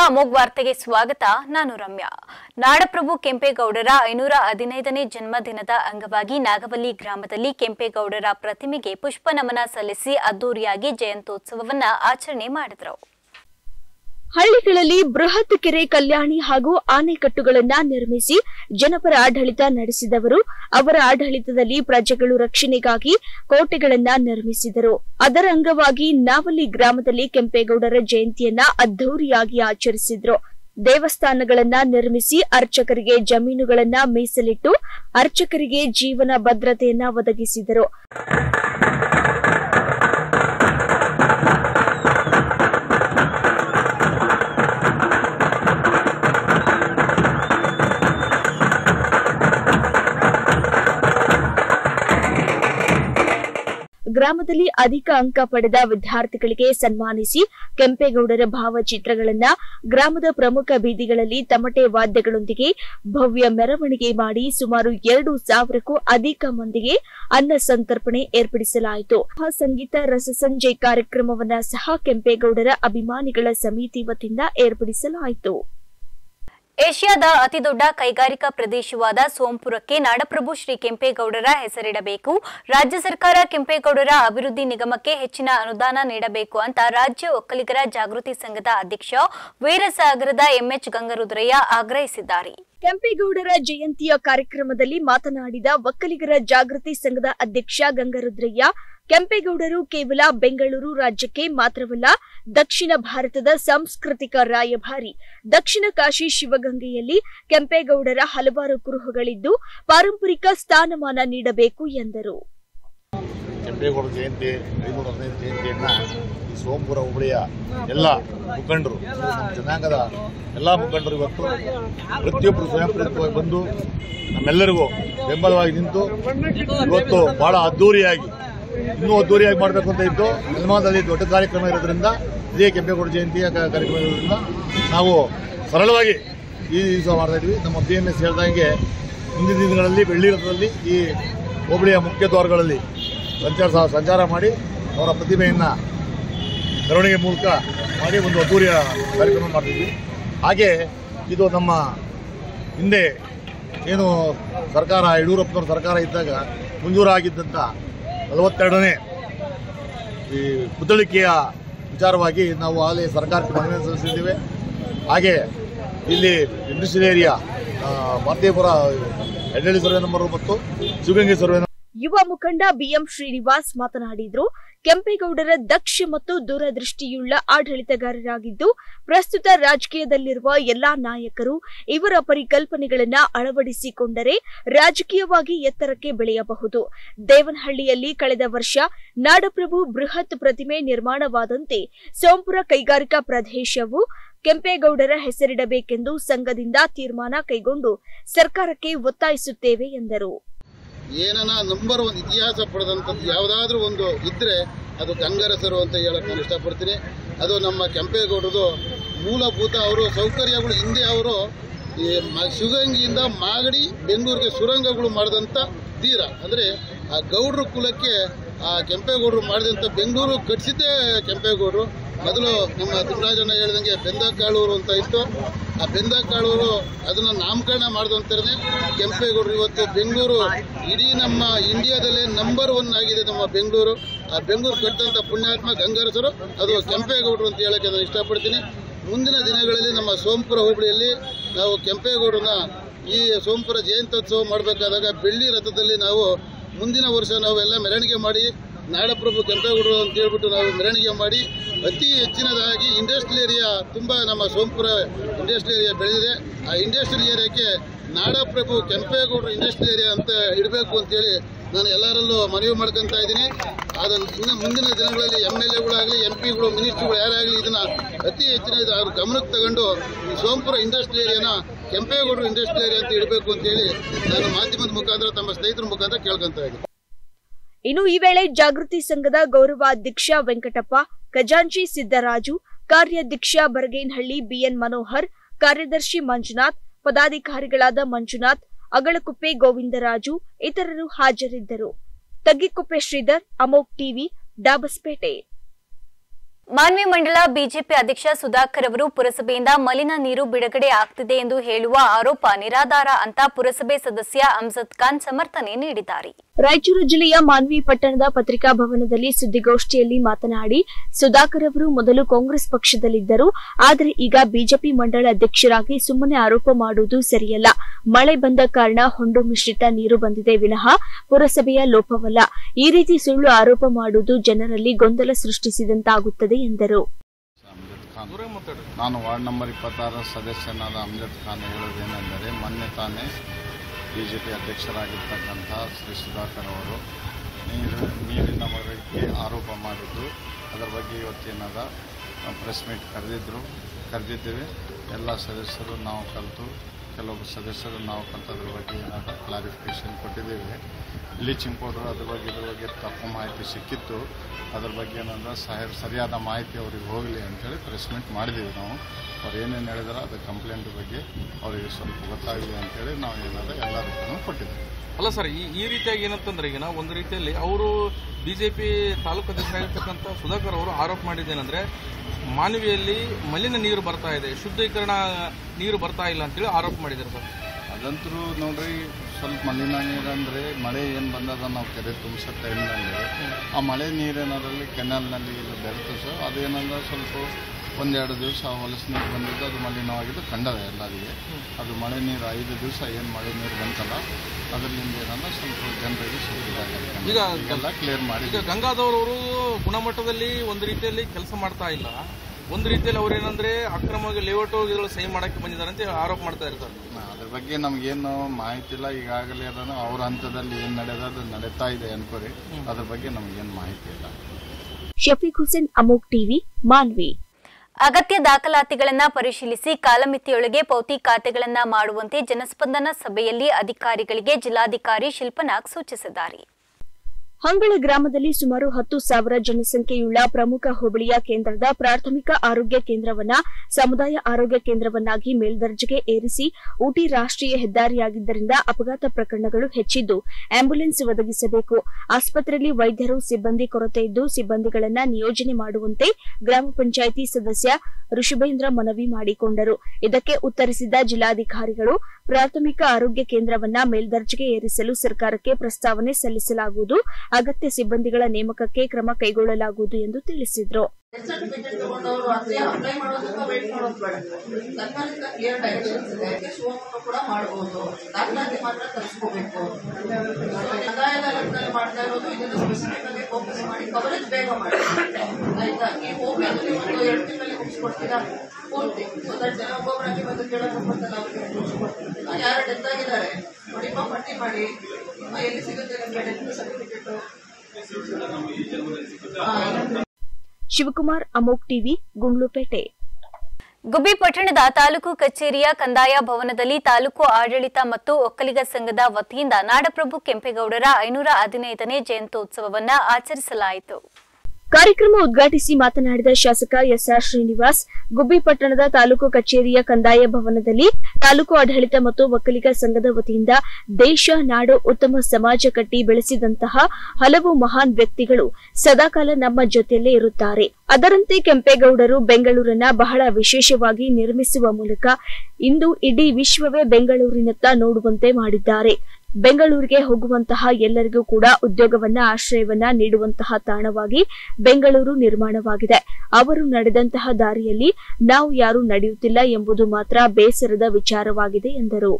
ಅಮೋಘ್ ವಾರ್ತೆಗೆ ಸ್ವಾಗತ. ನಾನು ರಮ್ಯಾ. ನಾಡಪ್ರಭು ಕೆಂಪೇಗೌಡರ 515ನೇ ಜನ್ಮದಿನದ ಅಂಗವಾಗಿ ನಾಗವಲ್ಲಿ ಗ್ರಾಮದಲ್ಲಿ ಕೆಂಪೇಗೌಡರ ಪ್ರತಿಮೆಗೆ ಪುಷ್ಪ ನಮನ ಸಲ್ಲಿಸಿ ಅದ್ದೂರಿಯಾಗಿ ಜಯಂತ್ಯೋತ್ಸವವನ್ನು ಆಚರಣೆ ಮಾಡಿದರು. ಹಳ್ಳಿಗಳಲ್ಲಿ ಬೃಹತ್ ಕೆರೆ, ಕಲ್ಯಾಣಿ ಹಾಗೂ ಆನೆಕಟ್ಟುಗಳನ್ನು ನಿರ್ಮಿಸಿ ಜನಪರ ಆಡಳಿತ ನಡೆಸಿದವರು. ಅವರ ಆಡಳಿತದಲ್ಲಿ ಪ್ರಜೆಗಳು ರಕ್ಷಣೆಗಾಗಿ ಕೋಟೆಗಳನ್ನ ನಿರ್ಮಿಸಿದರು. ಅದರ ಅಂಗವಾಗಿ ನಾವಲ್ಲಿ ಗ್ರಾಮದಲ್ಲಿ ಕೆಂಪೇಗೌಡರ ಜಯಂತಿಯನ್ನ ಅದ್ದೂರಿಯಾಗಿ ಆಚರಿಸಿದ್ರು. ದೇವಸ್ಥಾನಗಳನ್ನ ನಿರ್ಮಿಸಿ ಅರ್ಚಕರಿಗೆ ಜಮೀನುಗಳನ್ನ ಮೀಸಲಿಟ್ಟು ಅರ್ಚಕರಿಗೆ ಜೀವನ ಭದ್ರತೆಯನ್ನ ಒದಗಿಸಿದರು. ಗ್ರಾಮದಲ್ಲಿ ಅಧಿಕ ಅಂಕ ಪಡೆದ ವಿದ್ಯಾರ್ಥಿಗಳಿಗೆ ಸನ್ಮಾನಿಸಿ ಕೆಂಪೇಗೌಡರ ಭಾವಚಿತ್ರಗಳನ್ನ ಗ್ರಾಮದ ಪ್ರಮುಖ ಬೀದಿಗಳಲ್ಲಿ ತಮಟೆ ವಾದ್ಯಗಳೊಂದಿಗೆ ಭವ್ಯ ಮೆರವಣಿಗೆ ಮಾಡಿ ಸುಮಾರು 2,000ಕ್ಕೂ ಅಧಿಕ ಮಂದಿಗೆ ಅನ್ನ ಸಂತರ್ಪಣೆ ಏರ್ಪಡಿಸಲಾಯಿತು. ಸಂಗೀತ ರಸಸಂಜೆ ಕಾರ್ಯಕ್ರಮವನ್ನ ಸಹ ಕೆಂಪೇಗೌಡರ ಅಭಿಮಾನಿಗಳ ಸಮಿತಿ ವತಿಯಿಂದ ಏರ್ಪಡಿಸಲಾಯಿತು. ಏಷ್ಯಾದ ಅತಿದೊಡ್ಡ ಕೈಗಾರಿಕಾ ಪ್ರದೇಶವಾದ ಸೋಂಪುರಕ್ಕೆ ನಾಡಪ್ರಭು ಶ್ರೀ ಕೆಂಪೇಗೌಡರ ಹೆಸರಿಡಬೇಕು. ರಾಜ್ಯ ಸರ್ಕಾರ ಕೆಂಪೇಗೌಡರ ಅಭಿವೃದ್ಧಿ ನಿಗಮಕ್ಕೆ ಹೆಚ್ಚಿನ ಅನುದಾನ ನೀಡಬೇಕು ಅಂತ ರಾಜ್ಯ ಒಕ್ಕಲಿಗರ ಜಾಗೃತಿ ಸಂಘದ ಅಧ್ಯಕ್ಷ ವೀರಸಾಗರದ ಎಂಎಚ್ ಗಂಗರುದ್ರಯ್ಯ ಆಗ್ರಹಿಸಿದ್ದಾರೆ. ಕೆಂಪೇಗೌಡರ ಜಯಂತಿಯ ಕಾರ್ಯಕ್ರಮದಲ್ಲಿ ಮಾತನಾಡಿದ ಒಕ್ಕಲಿಗರ ಜಾಗೃತಿ ಸಂಘದ ಅಧ್ಯಕ್ಷ ಗಂಗರುದ್ರಯ್ಯ, ಕೆಂಪೇಗೌಡರು ಕೇವಲ ಬೆಂಗಳೂರು ರಾಜ್ಯಕ್ಕೆ ಮಾತ್ರವಲ್ಲ, ದಕ್ಷಿಣ ಭಾರತದ ಸಾಂಸ್ಕೃತಿಕ ರಾಯಭಾರಿ. ದಕ್ಷಿಣ ಕಾಶಿ ಶಿವಗಂಗೆಯಲ್ಲಿ ಕೆಂಪೇಗೌಡರ ಹಲವಾರು ಕುರುಹುಗಳಿದ್ದು ಪಾರಂಪರಿಕ ಸ್ಥಾನಮಾನ ನೀಡಬೇಕು ಎಂದರು. ಕೆಂಪೇಗೌಡ ಜಯಂತಿ 515 ಜಯಂತಿಯನ್ನ ಈ ಸೋಂಪುರ ಹೋಬಳಿಯ ಎಲ್ಲ ಮುಖಂಡರು, ಜನಾಂಗದ ಎಲ್ಲ ಮುಖಂಡರು ಇವತ್ತು ಪ್ರತಿಯೊಬ್ಬರು ಸ್ವಯಂಪ್ರೇರಿತವಾಗಿ ಬಂದು ನಮ್ಮೆಲ್ಲರಿಗೂ ಬೆಂಬಲವಾಗಿ ನಿಂತು ಇವತ್ತು ಬಹಳ ಅದ್ದೂರಿಯಾಗಿ, ಇನ್ನೂ ಅದ್ದೂರಿಯಾಗಿ ಮಾಡಬೇಕು ಅಂತ ಇದ್ದು ನಿರ್ಮಾಣದಲ್ಲಿ ದೊಡ್ಡ ಕಾರ್ಯಕ್ರಮ ಇರೋದ್ರಿಂದ, ಇದೇ ಕೆಂಪೇಗೌಡ ಜಯಂತಿಯ ಕಾರ್ಯಕ್ರಮ ಇರೋದ್ರಿಂದ ನಾವು ಸರಳವಾಗಿ ಈ ದಿವಸ ಮಾಡ್ತಾ ಇದ್ವಿ. ನಮ್ಮ BMS ಹೇಳಿದಂಗೆ ಮುಂದಿನ ದಿನಗಳಲ್ಲಿ ಬೆಳ್ಳಿ ರಥದಲ್ಲಿ ಈ ಹೋಬಳಿಯ ಮುಖ್ಯ ದ್ವಾರಗಳಲ್ಲಿ ಸಂಚಾರ ಮಾಡಿ ಅವರ ಪ್ರತಿಮೆಯನ್ನು ಮೆರವಣಿಗೆ ಮೂಲಕ ಮಾಡಿ ಒಂದು ಅದ್ದೂರಿಯ ಕಾರ್ಯಕ್ರಮ ಮಾಡ್ತಿದ್ವಿ. ಹಾಗೆ ಇದು ನಮ್ಮ ಹಿಂದೆ ಏನು ಸರ್ಕಾರ, ಯಡಿಯೂರಪ್ಪನವ್ರ ಸರ್ಕಾರ ಇದ್ದಾಗ ಮಂಜೂರಾಗಿದ್ದಂಥ 42ನೇ ಈ ಪುತ್ಥಳಿಕೆಯ ವಿಚಾರವಾಗಿ ನಾವು ಅಲ್ಲಿ ಸರ್ಕಾರಕ್ಕೆ ಮನವಿ ಸಲ್ಲಿಸಿದ್ದೇವೆ. ಹಾಗೆ ಇಲ್ಲಿ industrial area Mardepura Heddalli survey number ಮತ್ತು ಶಿವಗಂಗೆ ಸರ್ವೆ. ಯುವ ಮುಖಂಡ BM ಶ್ರೀನಿವಾಸ್ ಮಾತನಾಡಿದ್ರು. ಕೆಂಪೇಗೌಡರ ದಕ್ಷ ಮತ್ತು ದೂರದೃಷ್ಟಿಯುಳ್ಳ ಆಡಳಿತಗಾರರಾಗಿದ್ದು, ಪ್ರಸ್ತುತ ರಾಜಕೀಯದಲ್ಲಿರುವ ಎಲ್ಲಾ ನಾಯಕರು ಇವರ ಪರಿಕಲ್ಪನೆಗಳನ್ನ ಅಳವಡಿಸಿಕೊಂಡರೆ ರಾಜಕೀಯವಾಗಿ ಎತ್ತರಕ್ಕೆ ಬೆಳೆಯಬಹುದು. ದೇವನಹಳ್ಳಿಯಲ್ಲಿ ಕಳೆದ ವರ್ಷ ನಾಡಪ್ರಭು ಬೃಹತ್ ಪ್ರತಿಮೆ ನಿರ್ಮಾಣವಾದಂತೆ ಸೋಂಪುರ ಕೈಗಾರಿಕಾ ಪ್ರದೇಶವು ಕೆಂಪೇಗೌಡರ ಹೆಸರಿಡಬೇಕೆಂದು ಸಂಘದಿಂದ ತೀರ್ಮಾನ ಕೈಗೊಂಡು ಸರ್ಕಾರಕ್ಕೆ ಒತ್ತಾಯಿಸುತ್ತೇವೆ ಎಂದರು. ಏನನ್ನ ನಂಬರ್ 1 ಇತಿಹಾಸ ಪಡೆದಂಥದ್ದು ಯಾವುದಾದ್ರೂ ಒಂದು ಇದ್ರೆ ಅದು ಗಂಗರಸರು ಅಂತ ಹೇಳಕ್ ನಾನು ಇಷ್ಟಪಡ್ತೀನಿ. ಅದು ನಮ್ಮ ಕೆಂಪೇಗೌಡರದು ಮೂಲಭೂತ. ಅವರು ಸೌಕರ್ಯಗಳು ಹಿಂದೆ ಅವರು ಈ ಶಿವಗಂಗೆಯಿಂದ ಮಾಗಡಿ ಬೆಂಗಳೂರಿಗೆ ಸುರಂಗಗಳು ಮಾಡಿದಂಥ ತೀರ, ಅಂದರೆ ಆ ಗೌಡ್ರ ಕುಲಕ್ಕೆ ಆ ಕೆಂಪೇಗೌಡರು ಮಾಡಿದಂಥ ಬೆಂಗಳೂರು ಕಟ್ಟಿಸಿದ್ದೇ ಕೆಂಪೇಗೌಡರು. ಮೊದಲು ನಮ್ಮ ತಿಮ್ಮರಾಜಣ್ಣ ಹೇಳಿದಂಗೆ ಬೆಂದಕಾಳೂರು ಅಂತ ಇತ್ತು. ಆ ಬೆಂದಕಾಳೂರು ಅದನ್ನು ನಾಮಕರಣ ಮಾಡಿದಂತರೇ ಕೆಂಪೇಗೌಡರು. ಇವತ್ತು ಬೆಂಗಳೂರು ಇಡೀ ನಮ್ಮ ಇಂಡಿಯಾದಲ್ಲೇ ನಂಬರ್ 1 ಆಗಿದೆ ನಮ್ಮ ಬೆಂಗಳೂರು. ಆ ಬೆಂಗಳೂರು ಕಟ್ಟಿದಂಥ ಪುಣ್ಯಾತ್ಮ ಗಂಗರಸರು, ಅದು ಕೆಂಪೇಗೌಡರು ಅಂತ ಹೇಳಕ್ಕೆ ನಾನು ಇಷ್ಟಪಡ್ತೀನಿ. ಮುಂದಿನ ದಿನಗಳಲ್ಲಿ ನಮ್ಮ ಸೋಂಪುರ ಹೋಬಳಿಯಲ್ಲಿ ನಾವು ಕೆಂಪೇಗೌಡರನ್ನ ಈ ಸೋಂಪುರ ಜಯಂತ್ಯೋತ್ಸವ ಮಾಡಬೇಕಾದಾಗ ಬೆಳ್ಳಿ ರಥದಲ್ಲಿ ನಾವು ಮುಂದಿನ ವರ್ಷ ನಾವೆಲ್ಲ ಮೆರವಣಿಗೆ ಮಾಡಿ ನಾಡಪ್ರಭು ಕೆಂಪೇಗೌಡರು ಅಂತ ಹೇಳ್ಬಿಟ್ಟು ನಾವು ಮೆರವಣಿಗೆ ಮಾಡಿ ಅತಿ ಹೆಚ್ಚಿನದಾಗಿ ಇಂಡಸ್ಟ್ರಿಯಲ್ ಏರಿಯಾ ತುಂಬ ನಮ್ಮ ಸೋಂಪುರ ಇಂಡಸ್ಟ್ರಿಯಲ್ ಏರಿಯಾ ಬೆಳೆದಿದೆ. ಆ ಇಂಡಸ್ಟ್ರಿಯಲ್ ಏರಿಯಾಕ್ಕೆ ನಾಡಪ್ರಭು ಕೆಂಪೇಗೌಡರು ಇಂಡಸ್ಟ್ರಿಯಲ್ ಏರಿಯಾ ಅಂತ ಇಡಬೇಕು ಅಂತೇಳಿ ನಾನು ಎಲ್ಲರಲ್ಲೂ ಮನವಿ ಮಾಡ್ಕೊತಾ ಇದ್ದೀನಿ. ಇನ್ನು ಮುಂದಿನ ದಿನಗಳಲ್ಲಿ MLAಗಳಾಗಲಿ, MPಗಳು, ಮಿನಿಸ್ಟ್ರಿಗಳು ಯಾರಾಗಲಿ ಇದನ್ನ ಅತಿ ಹೆಚ್ಚಿನ ಅವ್ರ ಗಮನಕ್ಕೆ ತಗೊಂಡು ಈ ಸೋಂಪುರ ಇಂಡಸ್ಟ್ರಿಯಲ್ ಏರಿಯಾನ ಕೆಂಪೇಗೌಡರು ಇಂಡಸ್ಟ್ರಿಯಲ್ ಏರಿಯಾ ಅಂತ ಇಡಬೇಕು ಅಂತೇಳಿ ನಾನು ಮಾಧ್ಯಮದ ಮುಖಾಂತರ, ತಮ್ಮ ಸ್ನೇಹಿತರ ಮುಖಾಂತರ ಕೇಳ್ಕೊತಾ ಇದ್ದೀನಿ. ಇನ್ನು ಈ ವೇಳೆ ಜಾಗೃತಿ ಸಂಘದ ಗೌರವಾಧ್ಯಕ್ಷ ವೆಂಕಟಪ್ಪ, ಖಜಾಂಚಿ ಸಿದ್ದರಾಜು, ಕಾರ್ಯಾಧ್ಯಕ್ಷ ಬರಗೇನಹಳ್ಳಿ BN ಮನೋಹರ್, ಕಾರ್ಯದರ್ಶಿ ಮಂಜುನಾಥ್, ಪದಾಧಿಕಾರಿಗಳಾದ ಮಂಜುನಾಥ್, ಅಗಳಕುಪ್ಪೆ ಗೋವಿಂದರಾಜು ಇತರರು ಹಾಜರಿದ್ದರು. ತಗ್ಗಿಕುಪ್ಪೆ ಶ್ರೀಧರ್, ಅಮೋಘ್ ಟಿವಿ, ಡಾಬಸ್ಪೇಟೆ. ಮಾನ್ವಿ ಮಂಡಲ ಬಿಜೆಪಿ ಅಧ್ಯಕ್ಷ ಸುಧಾಕರ್ ಅವರು ಪುರಸಭೆಯಿಂದ ಮಲಿನ ನೀರು ಬಿಡುಗಡೆ ಆಗ್ತಿದೆ ಎಂದು ಹೇಳುವ ಆರೋಪ ನಿರಾಧಾರ ಅಂತ ಪುರಸಭೆ ಸದಸ್ಯ ಅಮ್ಜದ್ ಖಾನ್ ಸಮರ್ಥನೆ ನೀಡಿದ್ದಾರೆ. ರಾಯಚೂರು ಜಿಲ್ಲೆಯ ಮಾನ್ವಿ ಪಟ್ಟಣದ ಪತ್ರಿಕಾ ಭವನದಲ್ಲಿ ಸುದ್ದಿಗೋಷ್ಠಿಯಲ್ಲಿ ಮಾತನಾಡಿ, ಸುಧಾಕರ್ ಅವರು ಮೊದಲು ಕಾಂಗ್ರೆಸ್ ಪಕ್ಷದಲ್ಲಿದ್ದರು, ಆದರೆ ಈಗ ಬಿಜೆಪಿ ಮಂಡಳ ಅಧ್ಯಕ್ಷರಾಗಿ ಸುಮ್ಮನೆ ಆರೋಪ ಮಾಡುವುದು ಸರಿಯಲ್ಲ. ಮಳೆ ಬಂದ ಕಾರಣ ಹೊಂಡು ಮಿಶ್ರಿತ ನೀರು ಬಂದಿದೆ ವಿನಃ ಪುರಸಭೆಯ ಲೋಪವಲ್ಲ. ಈ ರೀತಿ ಸುಳ್ಳು ಆರೋಪ ಮಾಡುವುದು ಜನರಲ್ಲಿ ಗೊಂದಲ ಸೃಷ್ಟಿಸಿದಂತಾಗುತ್ತದೆ ಎಂದರು. ನಾನು ವಾರ್ಡ್ ನಂಬರ್ 26 ಸದಸ್ಯನಾದ ಅಮ್ಜದ್ ಖಾನ್ ಹೇಳುವುದೇನೆಂದರೆ, ಮೊನ್ನೆ ತಾನೇ ಬಿಜೆಪಿ ಅಧ್ಯಕ್ಷರಾಗಿರ್ತಕ್ಕಂಥ ಶ್ರೀ ಸುಧಾಕರ್ ಅವರು ನೀರಿನ ಬಗ್ಗೆ ಆರೋಪ ಮಾಡಿದ್ದು, ಅದರ ಬಗ್ಗೆ ಇವತ್ತೇನಾದ ಪ್ರೆಸ್ ಮೀಟ್ ಕರೆದಿದ್ದೇವೆ. ಎಲ್ಲ ಸದಸ್ಯರು ನಾವು ಕಲಿತು, ಕೆಲವು ಸದಸ್ಯರು ನಾವು ಕಲಿತದ್ರ ಬಗ್ಗೆ ಏನಾದ ಕ್ಲಾರಿಫಿಕೇಷನ್ ಕೊಟ್ಟಿದ್ದೇವೆ. ಬ್ಲೀಚಿಂಗ್ ಪೌಡರ್ ಅದ್ರ ಬಗ್ಗೆ ತಪ್ಪು ಮಾಹಿತಿ ಸಿಕ್ಕಿತ್ತು, ಅದ್ರ ಬಗ್ಗೆ ಏನಂದ್ರೆ ಸರಿಯಾದ ಮಾಹಿತಿ ಅವ್ರಿಗೆ ಹೋಗಲಿ ಅಂತೇಳಿ ಪ್ರೆಸ್ ಮೀಟ್ ಮಾಡಿದ್ದೀವಿ. ನಾವು ಅವ್ರು ಏನೇನು ಹೇಳಿದಾರೆ ಅದು ಕಂಪ್ಲೇಂಟ್ ಬಗ್ಗೆ ಅವರಿಗೆ ಸ್ವಲ್ಪ ಗೊತ್ತಾಗಲಿ ಅಂತೇಳಿ ನಾವು ಏನಾದರೂ ಎಲ್ಲರಿಗೂ ಕೊಟ್ಟಿದ್ದೇವೆ. ಅಲ್ಲ ಸರ್, ಈ ರೀತಿಯಾಗಿ ಏನಂತಂದ್ರೆ ಈಗ ನಾವು ಒಂದು ರೀತಿಯಲ್ಲಿ ಅವರು ಬಿಜೆಪಿ ತಾಲೂಕು ಅಧ್ಯಕ್ಷರಾಗಿರ್ತಕ್ಕಂಥ ಸುಧಾಕರ್ ಅವರು ಆರೋಪ ಮಾಡಿದ್ದೇನೆಂದ್ರೆ, ಮಾನವಿಯಲ್ಲಿ ಮಲಿನ ನೀರು ಬರ್ತಾ ಇದೆ, ಶುದ್ಧೀಕರಣ ನೀರು ಬರ್ತಾ ಇಲ್ಲ ಅಂತೇಳಿ ಆರೋಪ ಮಾಡಿದ್ದಾರೆ ಸರ್. ಅದಂತರೂ ನೋಡ್ರಿ, ಸ್ವಲ್ಪ ಮಲಿನ ನೀರಂದರೆ ಮಳೆ ಏನು ಬಂದದ ನಾವು ಕೆರೆ ತುಂಬಿಸೋ ಟೈಮ್ನಲ್ಲಿ ಆ ಮಳೆ ನೀರೇನಾದ್ರಲ್ಲಿ ಕೆನಾಲ್ನಲ್ಲಿ ಇಲ್ಲ ಬೆರೆತು ಸರ್, ಅದೇನಂದ್ರೆ ಸ್ವಲ್ಪ ಒಂದೆರಡು ದಿವಸ ಹೊಲಸು ನೀರು ಬಂದಿದ್ದು ಅದು ಮಲಿನವಾಗಿದ್ದು ಕಂಡದ ಎಲ್ಲರಿಗೆ. ಅದು ಮಳೆ ನೀರು 5 ದಿವಸ ಏನು ಮಳೆ ನೀರು ಬಂತಲ್ಲ ಅದರಿಂದ ಏನಂದ್ರೆ ಸ್ವಲ್ಪ ಜನರಿಗೆ ಈಗ ಎಲ್ಲ ಕ್ಲಿಯರ್ ಮಾಡಿ. ಈಗ ಗಂಗಾಧರವರು ಗುಣಮಟ್ಟದಲ್ಲಿ ಒಂದು ರೀತಿಯಲ್ಲಿ ಕೆಲಸ ಮಾಡ್ತಾ ಇಲ್ಲ, ಒಂದು ರೀತಿಯಲ್ಲಿ ಅವ್ರೇನಂದ್ರೆ ಅಕ್ರಮವಾಗಿ ಲೇಔಟ್ ಇದರಲ್ಲಿ ಸಹಿ ಮಾಡಕ್ಕೆ ಬಂದಿದ್ದಾರೆ ಅಂತ ಆರೋಪ ಮಾಡ್ತಾ ಇರ್ತಾರೆ. ಅದ್ರ ಬಗ್ಗೆ ನಮಗೇನು ಮಾಹಿತಿ ಇಲ್ಲ. ಈಗಾಗಲೇ ಅದನ್ನು ಅವ್ರ ಹಂತದಲ್ಲಿ ಏನು ನಡೆದ ಅದು ನಡೀತಾ ಇದೆ ಅನ್ಕೋರಿ, ಅದ್ರ ಬಗ್ಗೆ ನಮಗೇನು ಮಾಹಿತಿ ಇಲ್ಲ. ಶಫೀಕ್ ಹುಸೇನ್, ಅಮೋಕ್ ಟಿವಿ, ಮಾನ್ವಿ. ಅಗತ್ಯ ದಾಖಲಾತಿಗಳನ್ನು ಪರಿಶೀಲಿಸಿ ಕಾಲಮಿತಿಯೊಳಗೆ ಪೌತಿ ಖಾತೆಗಳನ್ನ ಮಾಡುವಂತೆ ಜನಸ್ಪಂದನ ಸಭೆಯಲ್ಲಿ ಅಧಿಕಾರಿಗಳಿಗೆ ಜಿಲ್ಲಾಧಿಕಾರಿ ಶಿಲ್ಪನಾಗ್ ಸೂಚಿಸಿದ್ದಾರೆ. ಹಂಗಳ ಗ್ರಾಮದಲ್ಲಿ ಸುಮಾರು 10,000 ಜನಸಂಖ್ಯೆಯುಳ್ಳ ಪ್ರಮುಖ ಹೋಬಳಿಯ ಕೇಂದ್ರದ ಪ್ರಾಥಮಿಕ ಆರೋಗ್ಯ ಕೇಂದ್ರವನ್ನ ಸಮುದಾಯ ಆರೋಗ್ಯ ಕೇಂದ್ರವನ್ನಾಗಿ ಮೇಲ್ದರ್ಜೆಗೆ ಏರಿಸಿ ಊಟಿ ರಾಷ್ಟ್ರೀಯ ಹೆದ್ದಾರಿಯಾಗಿದ್ದರಿಂದ ಅಪಘಾತ ಪ್ರಕರಣಗಳು ಹೆಚ್ಚಿದ್ದು ಆಂಬ್ಯುಲೆನ್ಸ್ ಒದಗಿಸಬೇಕು. ಆಸ್ಪತ್ರೆಯಲ್ಲಿ ವೈದ್ಯರು ಸಿಬ್ಬಂದಿ ಕೊರತೆ ಇದ್ದು ಸಿಬ್ಬಂದಿಗಳನ್ನ ನಿಯೋಜನೆ ಮಾಡುವಂತೆ ಗ್ರಾಮ ಪಂಚಾಯಿತಿ ಸದಸ್ಯ ಋಷಭೇಂದ್ರ ಮನವಿ ಮಾಡಿಕೊಂಡರು. ಇದಕ್ಕೆ ಉತ್ತರಿಸಿದ ಜಿಲ್ಲಾಧಿಕಾರಿಗಳು, ಪ್ರಾಥಮಿಕ ಆರೋಗ್ಯ ಕೇಂದ್ರವನ್ನ ಮೇಲ್ದರ್ಜೆಗೆ ಏರಿಸಲು ಸರ್ಕಾರಕ್ಕೆ ಪ್ರಸ್ತಾವನೆ ಸಲ್ಲಿಸಲಾಗುವುದು, ಅಗತ್ಯ ಸಿಬ್ಬಂದಿಗಳ ನೇಮಕಕ್ಕೆ ಕ್ರಮ ಕೈಗೊಳ್ಳಲಾಗುವುದು ಎಂದು ತಿಳಿಸಿದರು. ಸರ್ಟಿಫಿಕೇಟ್ ತಗೊಂಡವರು ಅಪ್ಲೈ ಮಾಡೋದಕ್ಕ ವೇಟ್ ಮಾಡೋದು ಬೇಡ. ಸರ್ಕಾರದಿಂದ ಕ್ಲಿಯರ್ ಡೈರೆಕ್ಷನ್ಸ್ ಇದೆ. ಶಿವಮೊಗ್ಗ ಕೂಡ ಮಾಡಬಹುದು, ದಾಖಲಾತಿ ಮಾತ್ರ ತರಿಸ್ಕೋಬೇಕು. ಕಂದಾಯದ ಲೆಕ್ಕದಲ್ಲಿ ಮಾಡ್ತಾ ಇರೋದು ಇದನ್ನು ಸ್ಪೆಸಿಫಿಕ್ ಆಗಿ ಫೋಕಸ್ ಮಾಡಿ ಕವರೇಜ್ ಬೇಗ ಮಾಡಿ ಆಯ್ತಾ. ನೀವು ಹೋಗಿ ಅದಕ್ಕೆ ಒಂದು 2 ತಿಂಗಳಲ್ಲಿ ಮುಗಿಸ್ಕೊಡ್ತೀರಾ ಪೂರ್ತಿ. ಸೊ ದಟ್ ಜನ ಒಬ್ಬೊಬ್ಬರಾಗಿ ಬಂದು ಕೇಳೋಕೆ ಬರ್ತಲ್ಲ, ಅವ್ರಿಗೆ ಮುಗಿಸ್ಕೊಡ್ತೀನಿ. ಯಾರು ಡೆತ್ ಆಗಿದ್ದಾರೆ ನೋಡಿಪ್ಪ ಪಟ್ಟಿ ಮಾಡಿ, ಎಲ್ಲಿ ಸಿಗುತ್ತೆ ನಿಮಗೆ ಡೆತ್ ಸರ್ಟಿಫಿಕೇಟ್. ಶಿವಕುಮಾರ್, ಅಮೋಕ್ ಟಿವಿ, ಗುಂಡ್ಲುಪೇಟೆ. ಗುಬ್ಬಿ ಪಟ್ಟಣದ ತಾಲೂಕು ಕಚೇರಿಯ ಕಂದಾಯ ಭವನದಲ್ಲಿ ತಾಲೂಕು ಆಡಳಿತ ಮತ್ತು ಒಕ್ಕಲಿಗ ಸಂಘದ ವತಿಯಿಂದ ನಾಡಪ್ರಭು ಕೆಂಪೇಗೌಡರ 515ನೇ ಜಯಂತ್ಯೋತ್ಸವವನ್ನು ಆಚರಿಸಲಾಯಿತು. ಕಾರ್ಯಕ್ರಮ ಉದ್ಘಾಟಿಸಿ ಮಾತನಾಡಿದ ಶಾಸಕ ಎಸ್ಆರ್ ಶ್ರೀನಿವಾಸ್, ಗುಬ್ಬಿ ಪಟ್ಟಣದ ತಾಲೂಕು ಕಚೇರಿಯ ಕಂದಾಯ ಭವನದಲ್ಲಿ ತಾಲೂಕು ಆಡಳಿತ ಮತ್ತು ಒಕ್ಕಲಿಗ ಸಂಘದ ವತಿಯಿಂದ ದೇಶ ನಾಡು ಉತ್ತಮ ಸಮಾಜ ಕಟ್ಟಿ ಬೆಳೆಸಿದಂತಹ ಹಲವು ಮಹಾನ್ ವ್ಯಕ್ತಿಗಳು ಸದಾಕಾಲ ನಮ್ಮ ಜೊತೆಯಲ್ಲೇ ಇರುತ್ತಾರೆ. ಅದರಂತೆ ಕೆಂಪೇಗೌಡರು ಬೆಂಗಳೂರನ್ನ ಬಹಳ ವಿಶೇಷವಾಗಿ ನಿರ್ಮಿಸುವ ಮೂಲಕ ಇಂದು ಇಡೀ ವಿಶ್ವವೇ ಬೆಂಗಳೂರಿನತ್ತ ನೋಡುವಂತೆ ಮಾಡಿದ್ದಾರೆ. ಬೆಂಗಳೂರಿಗೆ ಹೋಗುವಂತಹ ಎಲ್ಲರಿಗೂ ಕೂಡ ಉದ್ಯೋಗವನ್ನ ಆಶ್ರಯವನ್ನ ನೀಡುವಂತಹ ತಾಣವಾಗಿ ಬೆಂಗಳೂರು ನಿರ್ಮಾಣವಾಗಿದೆ. ಅವರು ನಡೆದಂತಹ ದಾರಿಯಲ್ಲಿ ನಾವು ಯಾರು ನಡೆಯುತ್ತಿಲ್ಲ ಎಂಬುದು ಮಾತ್ರ ಬೇಸರದ ವಿಚಾರವಾಗಿದೆ ಎಂದರು.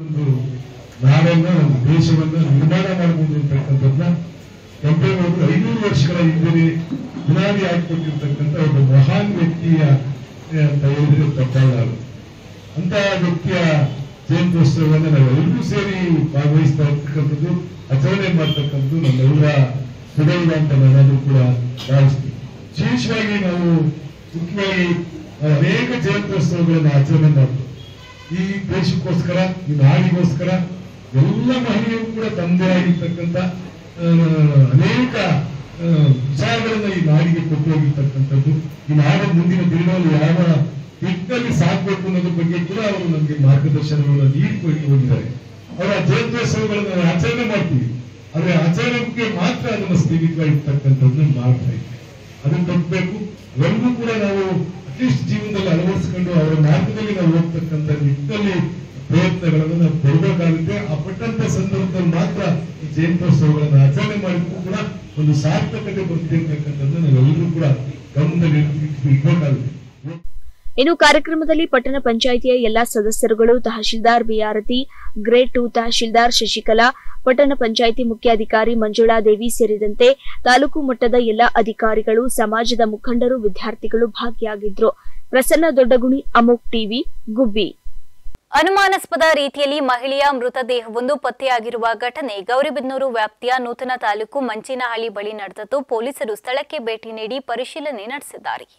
ದೇಶವನ್ನು ನಿರ್ಮಾಣ ಮಾಡಬಹುದು ಅಂತಕ್ಕಂಥದ್ದನ್ನ ಕೆಂಪೇಗೌಡರು 500 ವರ್ಷಗಳ ಹಿಂದೆ ಬುನಾದಿ ಹಾಕಿಕೊಟ್ಟಿರ್ತಕ್ಕಂಥ ಒಬ್ಬ ಮಹಾನ್ ವ್ಯಕ್ತಿಯ ಅಂತ ಹೇಳಿದ್ರೆ ತಪ್ಪಾಗಲ್ಲ. ಅಂತಹ ವ್ಯಕ್ತಿಯ ಜಯಂತ್ಯೋತ್ಸವವನ್ನು ನಾವೆಲ್ಲರೂ ಸೇರಿ ಭಾಗವಹಿಸ್ತಾ ಇರ್ತಕ್ಕಂಥದ್ದು, ಆಚರಣೆ ಮಾಡ್ತಕ್ಕಂಥದ್ದು ನಮ್ಮೆಲ್ಲರ ಸುದೈವ ಅಂತ ನಾನಾದ್ರೂ ಕೂಡ ಭಾವಿಸ್ತೀವಿ. ವಿಶೇಷವಾಗಿ ನಾವು ಮುಖ್ಯವಾಗಿ ಅನೇಕ ಜಯಂತ್ಯೋತ್ಸವಗಳನ್ನು ಆಚರಣೆ ಮಾಡ್ತೀವಿ. ಈ ದೇಶಕ್ಕೋಸ್ಕರ, ಈ ನಾಡಿಗೋಸ್ಕರ ಎಲ್ಲ ಮಹಿಳೆಯರು ಕೂಡ ತಂದೆ ಆಗಿರ್ತಕ್ಕಂಥ ಅನೇಕ ವಿಚಾರಗಳನ್ನ ಈ ನಾಡಿಗೆ ಕೊಟ್ಟು ಹೋಗಿರ್ತಕ್ಕಂಥದ್ದು, ಈ ನಾಡ ಮುಂದಿನ ದಿನಗಳಲ್ಲಿ ಯಾವ ನಿಟ್ಟಿನಲ್ಲಿ ಸಾಗಬೇಕು ಅನ್ನೋದ್ರ ಬಗ್ಗೆ ಕೂಡ ಅವರು ನಮಗೆ ಮಾರ್ಗದರ್ಶನವನ್ನು ನೀಡಿಕೊಂಡು ಹೋಗಿದ್ದಾರೆ. ಅವರ ಜಯಂತ್ಯೋತ್ಸವಗಳನ್ನು ನಾವು ಆಚರಣೆ ಮಾಡ್ತೀವಿ, ಆದರೆ ಆಚರಣೆಗೆ ಮಾತ್ರ ಅದನ್ನು ಸ್ಥಗಿತವಾಗಿರ್ತಕ್ಕಂಥದ್ದನ್ನು ಮಾಡ್ತಾ ಇದ್ದೀವಿ. ಅದನ್ನು ತಪ್ಪಬೇಕು. ಅವೆಲ್ಲವೂ ಕೂಡ ನಾವು ಅಟ್ಲೀಸ್ಟ್ ಜೀವನದಲ್ಲಿ ಅಳವಡಿಸಿಕೊಂಡು ಅವರ ಮಾರ್ಗದಲ್ಲಿ ನಾವು ಹೋಗ್ತಕ್ಕಂಥ ನಿಟ್ಟಿನಲ್ಲಿ ಪ್ರಯತ್ನಗಳನ್ನು ನಾವು ಕೊಡಬೇಕಾಗುತ್ತೆ. ಆ ಪಟ್ಟಂತ ಸಂದರ್ಭದಲ್ಲಿ ಮಾತ್ರ ಈ ಜಯಂತ್ಯೋತ್ಸವಗಳನ್ನು ಆಚರಣೆ ಮಾಡಿದ್ರು ಕೂಡ ಒಂದು ಸಾರ್ಥಕತೆ ಬರ್ತಿರ್ತಕ್ಕಂಥದ್ದು ನಾವೆಲ್ಲರೂ ಕೂಡ ಗಮನದಲ್ಲಿ ಇಡಬೇಕಾಗುತ್ತೆ. ಇನ್ನು ಕಾರ್ಯಕ್ರಮದಲ್ಲಿ ಪಟ್ಟಣ ಪಂಚಾಯಿತಿಯ ಎಲ್ಲಾ ಸದಸ್ಯರುಗಳು, ತಹಶೀಲ್ದಾರ್ ಬಿಆರತಿ, ಗ್ರೇಡ್ 2 ತಹಶೀಲ್ದಾರ್ ಶಶಿಕಲಾ, ಪಟ್ಟಣ ಪಂಚಾಯಿತಿ ಮುಖ್ಯಾಧಿಕಾರಿ ಮಂಜುಳಾದೇವಿ ಸೇರಿದಂತೆ ತಾಲೂಕು ಮಟ್ಟದ ಎಲ್ಲಾ ಅಧಿಕಾರಿಗಳು, ಸಮಾಜದ ಮುಖಂಡರು, ವಿದ್ಯಾರ್ಥಿಗಳು ಭಾಗಿಯಾಗಿದ್ರು. ಪ್ರಸನ್ನ ದೊಡ್ಡಗುಣಿ, ಅಮೋಕ್ ಟಿವಿ, ಗುಬ್ಬಿ. ಅನುಮಾನಾಸ್ಪದ ರೀತಿಯಲ್ಲಿ ಮಹಿಳೆಯ ಮೃತದೇಹವೊಂದು ಪತ್ತೆಯಾಗಿರುವ ಘಟನೆ ಗೌರಿಬಿದನೂರು ವ್ಯಾಪ್ತಿಯ ನೂತನ ತಾಲೂಕು ಮಂಚೇನಹಳ್ಳಿ ಬಳಿ ನಡೆದಿದ್ದು, ಪೊಲೀಸರು ಸ್ಥಳಕ್ಕೆ ಭೇಟಿ ನೀಡಿ ಪರಿಶೀಲನೆ ನಡೆಸಿದ್ದಾರೆ.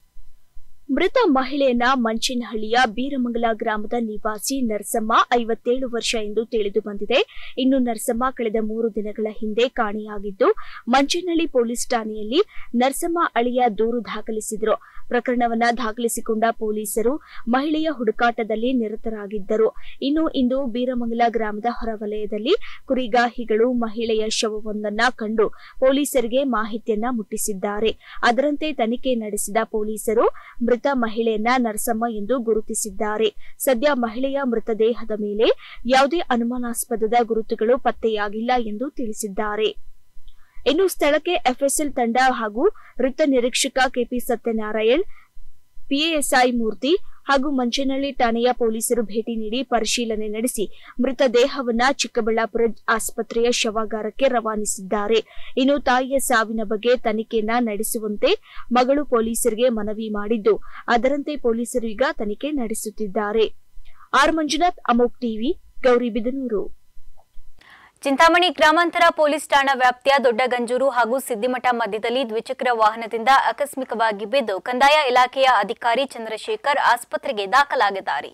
ಮೃತ ಮಹಿಳೆಯನ್ನ ಮಂಚೇನಹಳ್ಳಿಯ ಬೀರಮಂಗಲ ಗ್ರಾಮದ ನಿವಾಸಿ ನರಸಮ್ಮ 57 ವರ್ಷ ಎಂದು ತಿಳಿದು ಬಂದಿದೆ. ಇನ್ನು ನರಸಮ್ಮ ಕಳೆದ 3 ದಿನಗಳ ಹಿಂದೆ ಕಾಣೆಯಾಗಿದ್ದು, ಮಂಚೇನಹಳ್ಳಿ ಪೊಲೀಸ್ ಠಾಣೆಯಲ್ಲಿ ನರಸಮ್ಮ ಅಳಿಯ ದೂರು ದಾಖಲಿಸಿದ್ರು. ಪ್ರಕರಣವನ್ನ ದಾಖಲಿಸಿಕೊಂಡ ಪೊಲೀಸರು ಮಹಿಳೆಯ ಹುಡುಕಾಟದಲ್ಲಿ ನಿರತರಾಗಿದ್ದರು. ಇನ್ನು ಇಂದು ಬೀರಮಂಗಲ ಗ್ರಾಮದ ಹೊರವಲಯದಲ್ಲಿ ಕುರಿಗಾಹಿಗಳು ಮಹಿಳೆಯ ಶವವೊಂದನ್ನ ಕಂಡು ಪೊಲೀಸರಿಗೆ ಮಾಹಿತಿಯನ್ನ ಮುಟ್ಟಿಸಿದ್ದಾರೆ. ಅದರಂತೆ ತನಿಖೆ ನಡೆಸಿದ ಪೊಲೀಸರು ಮೃತ ಮಹಿಳೆಯನ್ನ ನರಸಮ್ಮ ಎಂದು ಗುರುತಿಸಿದ್ದಾರೆ. ಸದ್ಯ ಮಹಿಳೆಯ ಮೃತದೇಹದ ಮೇಲೆ ಯಾವುದೇ ಅನುಮಾನಾಸ್ಪದ ಗುರುತುಗಳು ಪತ್ತೆಯಾಗಿಲ್ಲ ಎಂದು ತಿಳಿಸಿದ್ದಾರೆ. ಇನ್ನು ಸ್ಥಳಕ್ಕೆ ಎಫ್ಎಸ್ಎಲ್ ತಂಡ ಹಾಗೂ ವೃತ್ತ ನಿರೀಕ್ಷಕ ಕೆಪಿ ಸತ್ಯನಾರಾಯಣ್, ಪಿಎಎಸ್ಐ ಮೂರ್ತಿ ಹಾಗೂ ಮಂಚೇನಹಳ್ಳಿ ಠಾಣೆಯ ಪೊಲೀಸರು ಭೇಟಿ ನೀಡಿ ಪರಿಶೀಲನೆ ನಡೆಸಿ ಮೃತದೇಹವನ್ನ ಚಿಕ್ಕಬಳ್ಳಾಪುರ ಆಸ್ಪತ್ರೆಯ ಶವಾಗಾರಕ್ಕೆ ರವಾನಿಸಿದ್ದಾರೆ. ಇನ್ನು ತಾಯಿಯ ಸಾವಿನ ಬಗ್ಗೆ ತನಿಖೆಯನ್ನ ನಡೆಸುವಂತೆ ಮಗಳು ಪೊಲೀಸರಿಗೆ ಮನವಿ ಮಾಡಿದ್ದು, ಅದರಂತೆ ಪೊಲೀಸರು ಈಗ ತನಿಖೆ ನಡೆಸುತ್ತಿದ್ದಾರೆ. ಆರ್ ಮಂಜುನಾಥ್, ಅಮೋಕ್ ಟಿವಿ, ಗೌರಿಬಿದನೂರು. ಚಿಂತಾಮಣಿ ಗ್ರಾಮಾಂತರ ಪೊಲೀಸ್ ಠಾಣಾ ವ್ಯಾಪ್ತಿಯ ದೊಡ್ಡಗಂಜೂರು ಹಾಗೂ ಸಿದ್ದಿಮಠ ಮಧ್ಯದಲ್ಲಿ ದ್ವಿಚಕ್ರ ವಾಹನದಿಂದ ಆಕಸ್ಮಿಕವಾಗಿ ಬಿದ್ದು ಕಂದಾಯ ಇಲಾಖೆಯ ಅಧಿಕಾರಿ ಚಂದ್ರಶೇಖರ್ ಆಸ್ಪತ್ರೆಗೆ ದಾಖಲಾಗಿದ್ದಾರೆ.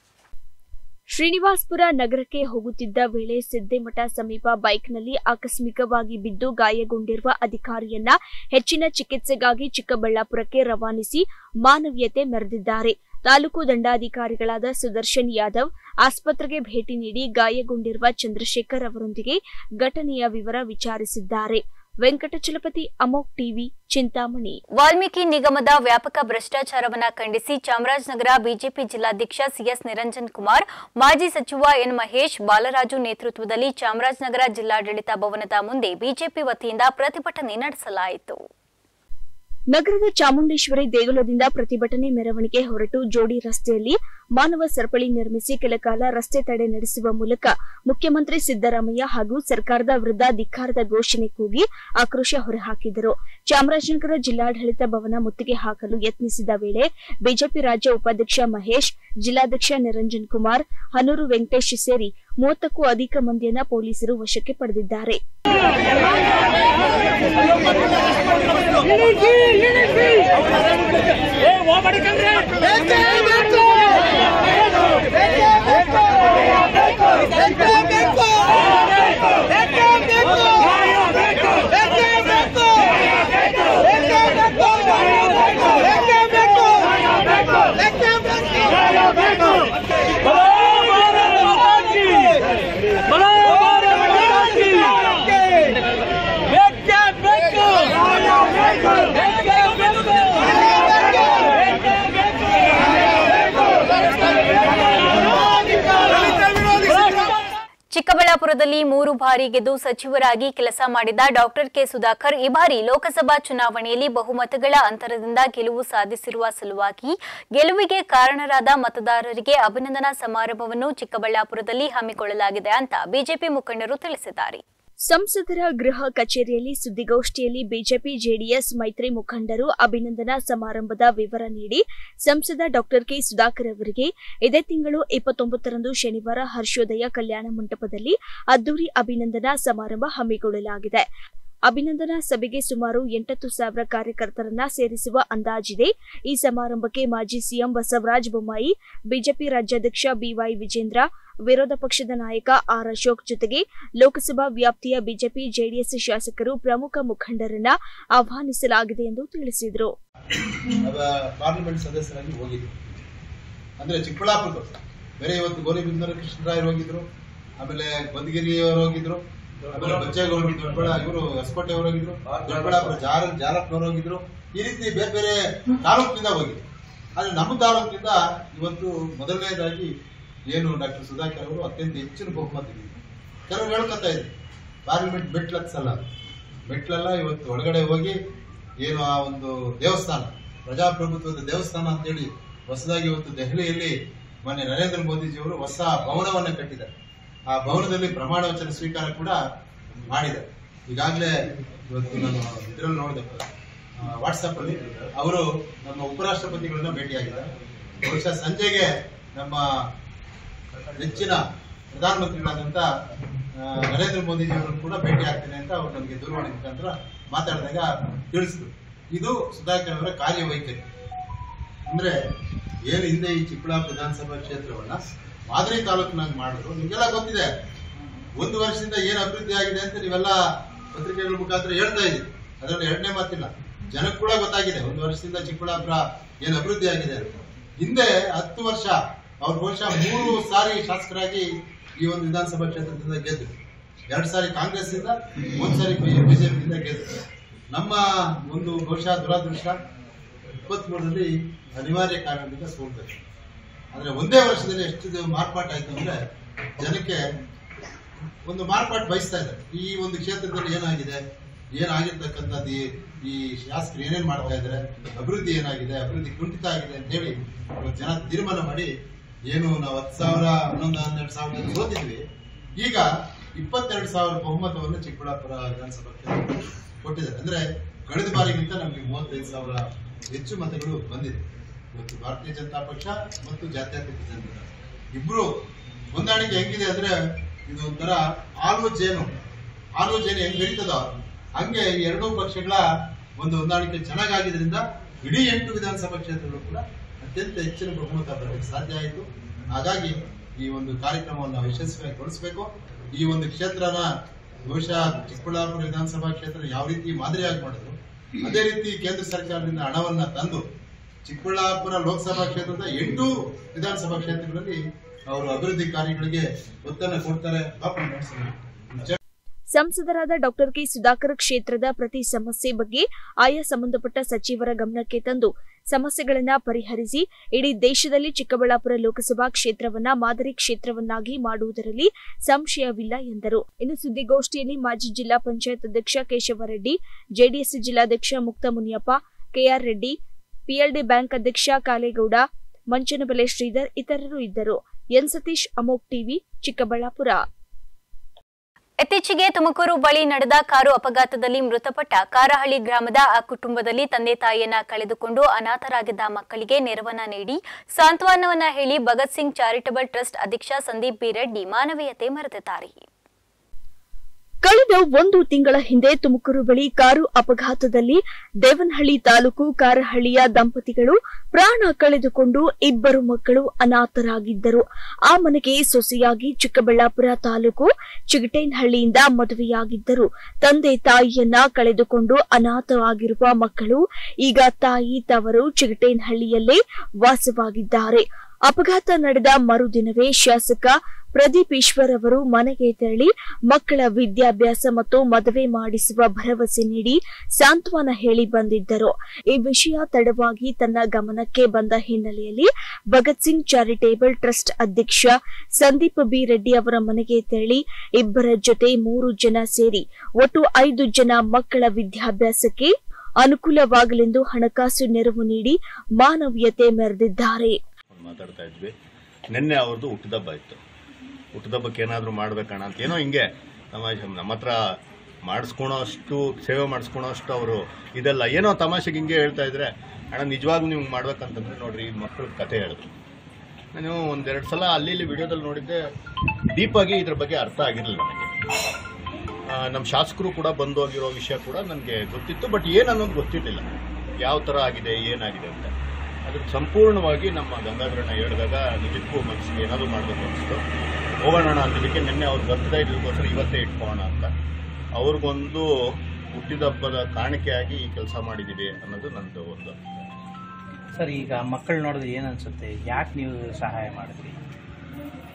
ಶ್ರೀನಿವಾಸಪುರ ನಗರಕ್ಕೆ ಹೋಗುತ್ತಿದ್ದ ವೇಳೆ ಸಿದ್ದಿಮಠ ಸಮೀಪ ಬೈಕ್ನಲ್ಲಿ ಆಕಸ್ಮಿಕವಾಗಿ ಬಿದ್ದು ಗಾಯಗೊಂಡಿರುವ ಅಧಿಕಾರಿಯನ್ನ ಹೆಚ್ಚಿನ ಚಿಕಿತ್ಸೆಗಾಗಿ ಚಿಕ್ಕಬಳ್ಳಾಪುರಕ್ಕೆ ರವಾನಿಸಿ ಮಾನವೀಯತೆ ಮೆರೆದಿದ್ದಾರೆ. ತಾಲೂಕು ದಂಡಾಧಿಕಾರಿಗಳಾದ ಸುದರ್ಶನ್ ಯಾದವ್ ಆಸ್ಪತ್ರೆಗೆ ಭೇಟಿ ನೀಡಿ ಗಾಯಗೊಂಡಿರುವ ಚಂದ್ರಶೇಖರ್ ಅವರೊಂದಿಗೆ ಘಟನೆಯ ವಿವರ ವಿಚಾರಿಸಿದ್ದಾರೆ. ವೆಂಕಟಚಲಪತಿ, ಅಮೋಕ್ ಟಿವಿ, ಚಿಂತಾಮಣಿ. ವಾಲ್ಮೀಕಿ ನಿಗಮದ ವ್ಯಾಪಕ ಭ್ರಷ್ಟಾಚಾರವನ್ನು ಖಂಡಿಸಿ ಚಾಮರಾಜನಗರ ಬಿಜೆಪಿ ಜಿಲ್ಲಾಧ್ಯಕ್ಷ ಸಿಎಸ್ ನಿರಂಜನ್ ಕುಮಾರ್, ಮಾಜಿ ಸಚಿವ ಎನ್ ಮಹೇಶ್ ಬಾಲರಾಜು ನೇತೃತ್ವದಲ್ಲಿ ಚಾಮರಾಜನಗರ ಜಿಲ್ಲಾಡಳಿತ ಭವನದ ಮುಂದೆ ಬಿಜೆಪಿ ವತಿಯಿಂದ ಪ್ರತಿಭಟನೆ ನಡೆಸಲಾಯಿತು. ನಗರದ ಚಾಮುಂಡೇಶ್ವರಿ ದೇಗುಲದಿಂದ ಪ್ರತಿಭಟನೆ ಮೆರವಣಿಗೆ ಹೊರಟು ಜೋಡಿ ರಸ್ತೆಯಲ್ಲಿ ಮಾನವ ಸರಪಳಿ ನಿರ್ಮಿಸಿ ಕೆಲಕಾಲ ರಸ್ತೆ ತಡೆ ನಡೆಸುವ ಮೂಲಕ ಮುಖ್ಯಮಂತ್ರಿ ಸಿದ್ದರಾಮಯ್ಯ ಹಾಗೂ ಸರ್ಕಾರದ ವಿರುದ್ಧ ಧಿಕ್ಕಾರದ ಘೋಷಣೆ ಕೂಗಿ ಆಕ್ರೋಶ ಹೊರಹಾಕಿದರು. ಚಾಮರಾಜನಗರ ಜಿಲ್ಲಾಡಳಿತ ಭವನ ಮುತ್ತಿಗೆ ಹಾಕಲು ಯತ್ನಿಸಿದ ವೇಳೆ ಬಿಜೆಪಿ ರಾಜ್ಯ ಉಪಾಧ್ಯಕ್ಷ ಮಹೇಶ್, ಜಿಲ್ಲಾಧ್ಯಕ್ಷ ನಿರಂಜನ್ ಕುಮಾರ್, ಹನೂರು ವೆಂಕಟೇಶ್ ಸೇರಿ 30ಕ್ಕೂ ಅಧಿಕ ಮಂದಿಯನ್ನ ಪೊಲೀಸರು ವಶಕ್ಕೆ ಪಡೆದಿದ್ದಾರೆ. ಚಿಕ್ಕಬಳ್ಳಾಪುರದಲ್ಲಿ 3 ಬಾರಿ ಗೆದ್ದು ಸಚಿವರಾಗಿ ಕೆಲಸ ಮಾಡಿದ ಡಾಕ್ಟರ್ ಕೆ ಸುಧಾಕರ್ ಈ ಬಾರಿ ಲೋಕಸಭಾ ಚುನಾವಣೆಯಲ್ಲಿ ಬಹುಮತಗಳ ಅಂತರದಿಂದ ಗೆಲುವು ಸಾಧಿಸಿರುವ ಸಲುವಾಗಿ ಗೆಲುವಿಗೆ ಕಾರಣರಾದ ಮತದಾರರಿಗೆ ಅಭಿನಂದನಾ ಸಮಾರಂಭವನ್ನು ಚಿಕ್ಕಬಳ್ಳಾಪುರದಲ್ಲಿ ಹಮ್ಮಿಕೊಳ್ಳಲಾಗಿದೆ ಅಂತ ಬಿಜೆಪಿ ಮುಖಂಡರು ತಿಳಿಸಿದ್ದಾರೆ. ಸಂಸದರ ಗೃಹ ಕಚೇರಿಯಲ್ಲಿ ಸುದ್ದಿಗೋಷ್ಠಿಯಲ್ಲಿ ಬಿಜೆಪಿ ಜೆಡಿಎಸ್ ಮೈತ್ರಿ ಮುಖಂಡರು ಅಭಿನಂದನಾ ಸಮಾರಂಭದ ವಿವರ ನೀಡಿ ಸಂಸದ ಡಾಕ್ಟರ್ ಕೆ ಸುಧಾಕರ್ ಅವರಿಗೆ ಇದೇ ತಿಂಗಳು 29ರಂದು ಶನಿವಾರ ಹರ್ಷೋದಯ ಕಲ್ಯಾಣ ಮಂಟಪದಲ್ಲಿ ಅದ್ದೂರಿ ಅಭಿನಂದನಾ ಸಮಾರಂಭ ಹಮ್ಮಿಕೊಳ್ಳಲಾಗಿದೆ. ಅಭಿನಂದನಾ ಸಭೆಗೆ ಸುಮಾರು 80,000 ಕಾರ್ಯಕರ್ತರನ್ನ ಸೇರಿಸುವ ಅಂದಾಜಿದೆ. ಈ ಸಮಾರಂಭಕ್ಕೆ ಮಾಜಿ ಸಿಎಂ ಬಸವರಾಜ ಬೊಮ್ಮಾಯಿ, ಬಿಜೆಪಿ ರಾಜ್ಯಾಧ್ಯಕ್ಷ ಬಿವೈ ವಿಜೇಂದ್ರ, ವಿರೋಧ ಪಕ್ಷದ ನಾಯಕ ಆರ್ ಅಶೋಕ್ ಜೊತೆಗೆ ಲೋಕಸಭಾ ವ್ಯಾಪ್ತಿಯ ಬಿಜೆಪಿ ಜೆಡಿಎಸ್ ಶಾಸಕರು ಪ್ರಮುಖ ಮುಖಂಡರನ್ನ ಆಹ್ವಾನಿಸಲಾಗಿದೆ ಎಂದು ತಿಳಿಸಿದರು. ಪಾರ್ಲಿಮೆಂಟ್ ಸದಸ್ಯರಾಗಿ ಹೋಗಿದ್ರು ಅಂದ್ರೆ ಚಿಕ್ಕಬಳ್ಳಾಪುರದ ಬೇರೆ ಇವತ್ತು ಗೋಲಿಬಿದನೂರು ಕೃಷ್ಣರಾಯರು ಹೋಗಿದ್ರು, ಆಮೇಲೆ ಬದಗಿರಿಯವರು ಹೋಗಿದ್ರು, ಆಮೇಲೆ ಬಚ್ಚೇಗೌಡರು ಇವರು ಹೊಸಕೋಟೆ ಅವರು ಹೋಗಿದ್ರು, ದೊಡ್ಡಬಳ್ಳಾಪುರ ಜಾಲಪ್ನವರು ಹೋಗಿದ್ರು. ಈ ರೀತಿ ಬೇರೆ ಬೇರೆ ತಾಲೂಕಿನಿಂದ ಹೋಗಿದ್ರು. ಆದ್ರೆ ನಮ್ಮ ತಾಲೂಕಿನಿಂದ ಇವತ್ತು ಮೊದಲನೇದಾಗಿ ಏನು ಡಾಕ್ಟರ್ ಸುಧಾಕರ್ ಅವರು ಅತ್ಯಂತ ಹೆಚ್ಚಿನ ಬಹುಮತ ಇದೆ. ಕೆಲವರು ಹೇಳ್ಕೊತಾ ಇದ್ರು ಪಾರ್ಲಿಮೆಂಟ್ ಮೆಟ್ಲಲ್ಲ ಇವತ್ತು ಒಳಗಡೆ ಹೋಗಿ ಏನು ಆ ಒಂದು ದೇವಸ್ಥಾನ, ಪ್ರಜಾಪ್ರಭುತ್ವದ ದೇವಸ್ಥಾನ ಅಂತೇಳಿ ಹೊಸದಾಗಿ ಇವತ್ತು ದೆಹಲಿಯಲ್ಲಿ ಮೊನ್ನೆ ನರೇಂದ್ರ ಮೋದಿಜಿಯವರು ಹೊಸ ಭವನವನ್ನ ಕಟ್ಟಿದ್ದಾರೆ. ಆ ಭವನದಲ್ಲಿ ಪ್ರಮಾಣ ವಚನ ಸ್ವೀಕಾರ ಕೂಡ ಮಾಡಿದ್ದಾರೆ. ಈಗಾಗಲೇ ಇವತ್ತು ನಾನು ಇದರಲ್ಲಿ ನೋಡಿದೆ, ವಾಟ್ಸಪ್ ಅಲ್ಲಿ ಅವರು ನಮ್ಮ ಉಪರಾಷ್ಟ್ರಪತಿಗಳನ್ನ ಭೇಟಿಯಾಗಿದ್ದಾರೆ. ಬಹುಶಃ ಸಂಜೆಗೆ ನಮ್ಮ ಹೆಚ್ಚಿನ ಪ್ರಧಾನಮಂತ್ರಿಗಳಾದಂತ ನರೇಂದ್ರ ಮೋದಿಜಿ ಅವರನ್ನು ಕೂಡ ಭೇಟಿ ಆಗ್ತೇನೆ ಅಂತ ಅವರು ನಮಗೆ ದೂರವಾಣಿ ಮುಖಾಂತರ ಮಾತಾಡಿದಾಗ ತಿಳಿಸಿದ್ರು. ಇದು ಸುಧಾಕರ್ ಅವರ ಕಾರ್ಯವೈಖರಿ. ಅಂದ್ರೆ ಏನು ಹಿಂದೆ ಈ ಚಿಕ್ಕಬಳ್ಳಾಪುರ ವಿಧಾನಸಭಾ ಕ್ಷೇತ್ರವನ್ನ ಮಾದರಿ ತಾಲೂಕಿನಾಗ ಮಾಡಿದ್ರು. ನಿಮಗೆಲ್ಲ ಗೊತ್ತಿದೆ, 1 ವರ್ಷದಿಂದ ಏನು ಅಭಿವೃದ್ಧಿ ಆಗಿದೆ ಅಂತ ನೀವೆಲ್ಲ ಪತ್ರಿಕೆಗಳ ಮುಖಾಂತರ ಹೇಳ್ತಾ ಇದ್ದೀವಿ. ಅದರಲ್ಲಿ ಎರಡನೇ ಮಾತಿಲ್ಲ, ಜನಕ್ಕೆ ಕೂಡ ಗೊತ್ತಾಗಿದೆ 1 ವರ್ಷದಿಂದ ಚಿಕ್ಕಬಳ್ಳಾಪುರ ಏನು ಅಭಿವೃದ್ಧಿ ಆಗಿದೆ ಅಂತ. ಹಿಂದೆ 10 ವರ್ಷ ಅವ್ರು ಬಹುಶಃ 3 ಸಾರಿ ಶಾಸಕರಾಗಿ ಈ ಒಂದು ವಿಧಾನಸಭಾ ಕ್ಷೇತ್ರದಿಂದ ಗೆದ್ರು. 2 ಸಾರಿ ಕಾಂಗ್ರೆಸ್ ಇಂದ, 1 ಸಾರಿ ಬಿಜೆಪಿಯಿಂದ ಗೆದ್ರು. ನಮ್ಮ ಒಂದು ಬಹುಶಃ ದುರಾದೃಷ್ಟ 23ರಲ್ಲಿ ಅನಿವಾರ್ಯ ಕಾರಣದಿಂದ ಸೋಲ್ಬೇಕು. ಆದ್ರೆ ಒಂದೇ ವರ್ಷದಲ್ಲಿ ಎಷ್ಟು ಮಾರ್ಪಾಟಾಯ್ತು ಅಂದ್ರೆ ಜನಕ್ಕೆ ಒಂದು ಮಾರ್ಪಾಟ್ ಬಯಸ್ತಾ ಇದ್ದಾರೆ. ಈ ಒಂದು ಕ್ಷೇತ್ರದಲ್ಲಿ ಏನಾಗಿದೆ, ಏನಾಗಿರ್ತಕ್ಕಂಥದ್ದು, ಈ ಶಾಸಕರು ಏನೇನ್ ಮಾಡ್ತಾ ಇದ್ದಾರೆ, ಅಭಿವೃದ್ಧಿ ಏನಾಗಿದೆ, ಅಭಿವೃದ್ಧಿ ಕುಂಠಿತ ಆಗಿದೆ ಅಂತ ಹೇಳಿ ಜನ ತೀರ್ಮಾನ ಮಾಡಿ ಏನು ನಾವು 10,000, 11,000, 12,000 ಸೋತಿದ್ವಿ, ಈಗ 22,000 ಬಹುಮತವನ್ನು ಚಿಕ್ಕಬಳ್ಳಾಪುರ ವಿಧಾನಸಭಾ ಕ್ಷೇತ್ರ ಕೊಟ್ಟಿದ್ದಾರೆ. ಅಂದ್ರೆ ಕಳೆದ ಬಾರಿಗಿಂತ ನಮಗೆ 35,000 ಹೆಚ್ಚು ಮತಗಳು ಬಂದಿದೆ. ಇವತ್ತು ಭಾರತೀಯ ಜನತಾ ಪಕ್ಷ ಮತ್ತು ಜಾತ್ಯತೀತ ಜನತಾ ಇಬ್ರು ಹೊಂದಾಣಿಕೆ ಹೆಂಗಿದೆ ಅಂದ್ರೆ ಇದು ಒಂಥರ ಹಾಲು ಜೇನು ಹೆಂಗ್ ಬೆರೀತದೋ ಹಂಗೆ ಈ 2 ಪಕ್ಷಗಳ ಒಂದು ಹೊಂದಾಣಿಕೆ ಚೆನ್ನಾಗಿದ್ರಿಂದ ಇಡೀ 8 ವಿಧಾನಸಭಾ ಕ್ಷೇತ್ರಗಳು ಕೂಡ ಅತ್ಯಂತ ಹೆಚ್ಚಿನ ಬಹುಮತ ಬರಲಿಕ್ಕೆ ಸಾಧ್ಯ ಆಯಿತು. ಹಾಗಾಗಿ ಈ ಒಂದು ಕಾರ್ಯಕ್ರಮವನ್ನು ನಾವು ಯಶಸ್ವಿಗೊಳಿಸಬೇಕು. ಈ ಒಂದು ಕ್ಷೇತ್ರನ ಬಹುಶಃ ಚಿಕ್ಕಬಳ್ಳಾಪುರ ವಿಧಾನಸಭಾ ಕ್ಷೇತ್ರ ಯಾವ ರೀತಿ ಮಾದರಿಯಾಗಿ ಮಾಡಿದ್ರು, ಅದೇ ರೀತಿ ಕೇಂದ್ರ ಸರ್ಕಾರದಿಂದ ಹಣವನ್ನ ತಂದು ಚಿಕ್ಕಬಳ್ಳಾಪುರ ಲೋಕಸಭಾ ಕ್ಷೇತ್ರದ 8 ವಿಧಾನಸಭಾ ಕ್ಷೇತ್ರಗಳಲ್ಲಿ ಅವರು ಅಭಿವೃದ್ಧಿ ಕಾರ್ಯಗಳಿಗೆ ಒತ್ತನ್ನು ಕೊಡ್ತಾರೆ. ಸಂಸದರಾದ ಡಾಕ್ಟರ್ ಕೆ ಸುಧಾಕರ್ ಕ್ಷೇತ್ರದ ಪ್ರತಿ ಸಮಸ್ಯೆ ಬಗ್ಗೆ ಆಯಾ ಸಂಬಂಧಪಟ್ಟ ಸಚಿವರ ಗಮನಕ್ಕೆ ತಂದು ಸಮಸ್ಯೆಗಳನ್ನು ಪರಿಹರಿಸಿ ಇಡೀ ದೇಶದಲ್ಲಿ ಚಿಕ್ಕಬಳ್ಳಾಪುರ ಲೋಕಸಭಾ ಕ್ಷೇತ್ರವನ್ನ ಮಾದರಿ ಕ್ಷೇತ್ರವನ್ನಾಗಿ ಮಾಡುವುದರಲ್ಲಿ ಸಂಶಯವಿಲ್ಲ ಎಂದರು. ಇನ್ನು ಸುದ್ದಿಗೋಷ್ಠಿಯಲ್ಲಿ ಮಾಜಿ ಜಿಲ್ಲಾ ಪಂಚಾಯತ್ ಅಧ್ಯಕ್ಷ ಕೇಶವರೆಡ್ಡಿ, ಜೆಡಿಎಸ್ ಜಿಲ್ಲಾಧ್ಯಕ್ಷ Mukta Muniyappa, KR Reddy, PLD bank ಅಧ್ಯಕ್ಷ ಕಾಲೇಗೌಡ, ಮಂಚನಬೆಲೆ ಶ್ರೀಧರ್ ಇತರರು ಇದ್ದರು. ಎನ್ ಸತೀಶ್, ಅಮೋಕ್ ಟಿವಿ, ಚಿಕ್ಕಬಳ್ಳಾಪುರ. ಇತ್ತೀಚೆಗೆ ತುಮಕೂರು ಬಳಿ ನಡೆದ ಕಾರು ಅಪಘಾತದಲ್ಲಿ ಮೃತಪಟ್ಟ ಕಾರಹಳ್ಳಿ ಗ್ರಾಮದ ಆ ಕುಟುಂಬದಲ್ಲಿ ತಂದೆ ತಾಯಿಯನ್ನ ಕಳೆದುಕೊಂಡು ಅನಾಥರಾಗಿದ್ದ ಮಕ್ಕಳಿಗೆ ನೆರವನ್ನ ನೀಡಿ ಸಾಂತ್ವನವನ್ನ ಹೇಳಿ ಭಗತ್ ಸಿಂಗ್ ಚಾರಿಟಬಲ್ ಟ್ರಸ್ಟ್ ಅಧ್ಯಕ್ಷ ಸಂದೀಪ್ ಬಿ ರೆಡ್ಡಿ ಮಾನವೀಯತೆ ಮೆರೆದಿದ್ದಾರೆ. ಕಳೆದ 1 ತಿಂಗಳ ಹಿಂದೆ ತುಮಕೂರು ಬಳಿ ಕಾರು ಅಪಘಾತದಲ್ಲಿ ದೇವನಹಳ್ಳಿ ತಾಲೂಕು ಕಾರಹಳ್ಳಿಯ ದಂಪತಿಗಳು ಪ್ರಾಣ ಕಳೆದುಕೊಂಡು 2 ಮಕ್ಕಳು ಅನಾಥರಾಗಿದ್ದರು. ಆ ಮನೆಗೆ ಸೊಸೆಯಾಗಿ ಚಿಕ್ಕಬಳ್ಳಾಪುರ ತಾಲೂಕು ಚಿಗಟೇನಹಳ್ಳಿಯಿಂದ ಮದುವೆಯಾಗಿದ್ದರು. ತಂದೆ ತಾಯಿಯನ್ನ ಕಳೆದುಕೊಂಡು ಅನಾಥವಾಗಿರುವ ಮಕ್ಕಳು ಈಗ ತಾಯಿ ತವರು ಚಿಗಟೇನಹಳ್ಳಿಯಲ್ಲೇ ವಾಸವಾಗಿದ್ದಾರೆ. ಅಪಘಾತ ನಡೆದ ಮರುದಿನವೇ ಶಾಸಕ ಪ್ರದೀಪ್ ಈಶ್ವರ್ ಅವರು ಮನೆಗೆ ತೆರಳಿ ಮಕ್ಕಳ ವಿದ್ಯಾಭ್ಯಾಸ ಮತ್ತು ಮದುವೆ ಮಾಡಿಸುವ ಭರವಸೆ ನೀಡಿ ಸಾಂತ್ವನ ಹೇಳಿ ಬಂದಿದ್ದರು. ಈ ವಿಷಯ ತಡವಾಗಿ ತನ್ನ ಗಮನಕ್ಕೆ ಬಂದ ಹಿನ್ನೆಲೆಯಲ್ಲಿ ಭಗತ್ ಸಿಂಗ್ ಚಾರಿಟೇಬಲ್ ಟ್ರಸ್ಟ್ ಅಧ್ಯಕ್ಷ ಸಂದೀಪ್ ಬಿ ರೆಡ್ಡಿ ಅವರ ಮನೆಗೆ ತೆರಳಿ 2 ಜೊತೆ 3 ಜನ ಸೇರಿ ಒಟ್ಟು 5 ಜನ ಮಕ್ಕಳ ವಿದ್ಯಾಭ್ಯಾಸಕ್ಕೆ ಅನುಕೂಲವಾಗಲೆಂದು ಹಣಕಾಸು ನೆರವು ನೀಡಿ ಮಾನವೀಯತೆ ಮೆರೆದಿದ್ದಾರೆ. ಮಾತಾಡ್ತಾ ಇದ್ವಿ. ನಿನ್ನೆ ಅವ್ರದ್ದು ಹುಟ್ಟದಬ್ಬ ಇತ್ತು. ಹುಟ್ಟದಬ್ಬಕ್ಕೆ ಏನಾದರೂ ಮಾಡ್ಬೇಕಣ್ಣ ಅಂತ ಏನೋ ಹಿಂಗೆ ನಮ್ಮ ಹತ್ರ ಮಾಡಿಸ್ಕೊಳೋಷ್ಟು ಸೇವೆ ಮಾಡಿಸ್ಕೊಳೋಷ್ಟು ಅವರು ಇದೆಲ್ಲ ಏನೋ ತಮಾಷೆಗೆ ಹಿಂಗೆ ಹೇಳ್ತಾ ಇದ್ರೆ, ಅಣ್ಣ ನಿಜವಾಗ್ಲೂ ನೀವು ಮಾಡ್ಬೇಕಂತಂದ್ರೆ ನೋಡ್ರಿ ಈ ಮಕ್ಕಳ ಕತೆ ಹೇಳಿದ್ರು. ನಾನು 1-2 ಸಲ ಅಲ್ಲಿ ವಿಡಿಯೋದಲ್ಲಿ ನೋಡಿದ್ದೆ, ಡೀಪಾಗಿ ಇದ್ರ ಬಗ್ಗೆ ಅರ್ಥ ಆಗಿರಲಿಲ್ಲ ನನಗೆ. ನಮ್ಮ ಶಾಸಕರು ಕೂಡ ಬಂದು ಹೋಗಿರೋ ವಿಷಯ ಕೂಡ ನನಗೆ ಗೊತ್ತಿತ್ತು, ಬಟ್ ಏನನ್ನೋದು ಗೊತ್ತಿರಲಿಲ್ಲ, ಯಾವ ಥರ ಆಗಿದೆ ಏನಾಗಿದೆ ಅಂತ. ಅದಕ್ಕೆ ಸಂಪೂರ್ಣವಾಗಿ ನಮ್ಮ ಗಂಗಾಧರಣ್ಣ ಹೇಳಿದಾಗ ನಿಜಕ್ಕೂ ಮನಸ್ಸಿಗೆ ಏನಾದರೂ ಮಾಡಬೇಕು ಅನಿಸ್ತು. ಹೋಗೋಣ ಅನ್ನೋದಕ್ಕೆ ನಿನ್ನೆ ಅವ್ರ ಬರ್ತ್ಡೇ ಇದಕ್ಕೋಸ್ಕರ ಇವತ್ತೇ ಇಟ್ಕೋಣ ಅಂತ ಅವ್ರಿಗೊಂದು ಹುಟ್ಟಿದಬ್ಬದ ಕಾಣಿಕೆಯಾಗಿ ಈ ಕೆಲಸ ಮಾಡಿದ್ದೀವಿ ಅನ್ನೋದು ನಂದು ಒಂದು. ಸರ್, ಈಗ ಮಕ್ಕಳು ನೋಡಿದ್ರೆ ಏನು ಅನ್ಸುತ್ತೆ? ಯಾಕೆ ನೀವು ಸಹಾಯ ಮಾಡಿದ್ರಿ?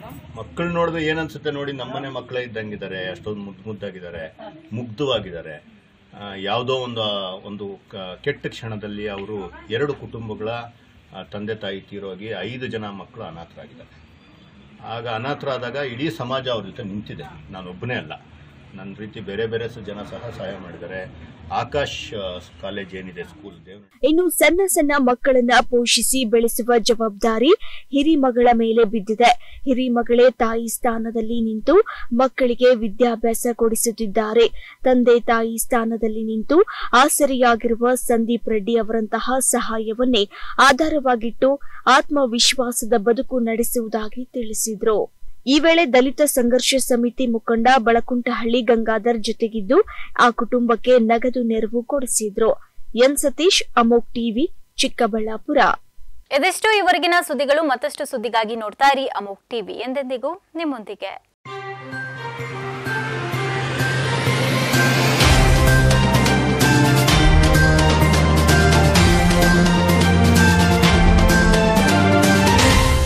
ಮಕ್ಕಳು ನೋಡಿದ್ರೆ ಏನನ್ಸುತ್ತೆ ನೋಡಿ, ನಮ್ಮನೆ ಮಕ್ಕಳೇ ಇದ್ದಂಗಿದ್ದಾರೆ, ಅಷ್ಟೊಂದು ಮುದ್ದಾಗಿದ್ದಾರೆ, ಮುಗ್ಧವಾಗಿದ್ದಾರೆ. ಯಾವುದೋ ಒಂದು ಕೆಟ್ಟ ಕ್ಷಣದಲ್ಲಿ ಅವರು 2 ಕುಟುಂಬಗಳ ತಂದೆ ತಾಯಿ ತೀರೋಗಿ 5 ಜನ ಮಕ್ಕಳು ಅನಾಥರಾಗಿದ್ದಾರೆ. ಆಗ ಅನಾಥರಾದಾಗ ಇಡೀ ಸಮಾಜ ಅವ್ರ ಜೊತೆ ನಿಂತಿದೆ. ನಾನೊಬ್ಬನೇ ಅಲ್ಲ, ನನ್ನ ರೀತಿ ಬೇರೆ ಬೇರೆ ಜನ ಸಹ ಸಹಾಯ ಮಾಡಿದ್ದಾರೆ. ಆಕಾಶ್ ಕಾಲೇಜ್ ಏನಿದೆ ಸ್ಕೂಲ್, ಇನ್ನು ಸಣ್ಣ ಸಣ್ಣ ಮಕ್ಕಳನ್ನ ಪೋಷಿಸಿ ಬೆಳೆಸುವ ಜವಾಬ್ದಾರಿ ಹಿರಿಮಗಳ ಮೇಲೆ ಬಿದ್ದಿದೆ. ಹಿರಿಮಗಳೇ ತಾಯಿ ಸ್ಥಾನದಲ್ಲಿ ನಿಂತು ಮಕ್ಕಳಿಗೆ ವಿದ್ಯಾಭ್ಯಾಸ ಕೊಡಿಸುತ್ತಿದ್ದಾರೆ. ತಂದೆ ತಾಯಿ ಸ್ಥಾನದಲ್ಲಿ ನಿಂತು ಆಸರೆಯಾಗಿರುವ ಸಂದೀಪ್ ರೆಡ್ಡಿ ಅವರಂತಹ ಸಹಾಯವನ್ನೇ ಆಧಾರವಾಗಿಟ್ಟು ಆತ್ಮವಿಶ್ವಾಸದ ಬದುಕು ನಡೆಸುವುದಾಗಿ ತಿಳಿಸಿದರು. ಈ ವೇಳೆ ದಲಿತ ಸಂಘರ್ಷ ಸಮಿತಿ ಮುಖಂಡ ಬಳಕುಂಟಹಳ್ಳಿ ಗಂಗಾಧರ್ ಜೊತೆಗಿದ್ದು ಆ ಕುಟುಂಬಕ್ಕೆ ನಗದು ನೆರವು ಕೊಡಿಸಿದ್ರು. ಎನ್ ಸತೀಶ್, ಅಮೋಕ್ ಟಿವಿ, ಚಿಕ್ಕಬಳ್ಳಾಪುರ. ಇದೆಷ್ಟು ಇವರೆಗಿನ ಸುದ್ದಿಗಳು. ಮತ್ತಷ್ಟು ಸುದ್ದಿಗಾಗಿ ನೋಡ್ತಾ ಇರಿ ಅಮೋಕ್ ಟಿವಿ. ಎಂದೆಂದಿಗೂ ನಿಮ್ಮೊಂದಿಗೆ.